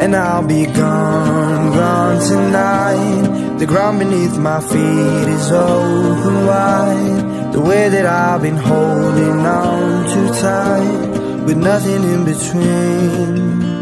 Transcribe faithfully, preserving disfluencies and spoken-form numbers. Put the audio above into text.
and I'll be gone, gone tonight. The ground beneath my feet is open wide. The way that I've been holding on too tight, with nothing in between.